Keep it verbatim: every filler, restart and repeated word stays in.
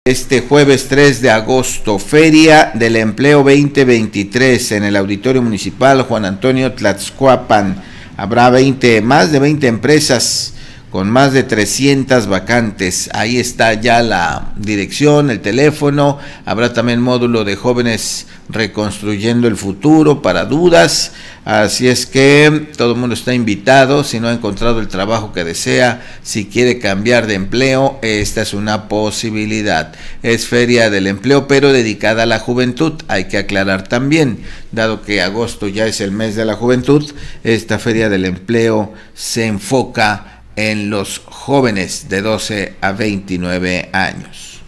Este jueves tres de agosto, Feria del Empleo veinte veintitrés en el Auditorio Municipal Juan Antonio Tlaxcuapan. Habrá veinte, más de veinte empresas con más de trescientas vacantes. Ahí está ya la dirección, el teléfono. Habrá también módulo de jóvenes reconstruyendo el futuro para dudas. Así es que todo el mundo está invitado. Si no ha encontrado el trabajo que desea, si quiere cambiar de empleo, esta es una posibilidad. Es Feria del Empleo, pero dedicada a la juventud. Hay que aclarar también, dado que agosto ya es el mes de la juventud, esta Feria del Empleo se enfoca en los jóvenes de doce a veintinueve años.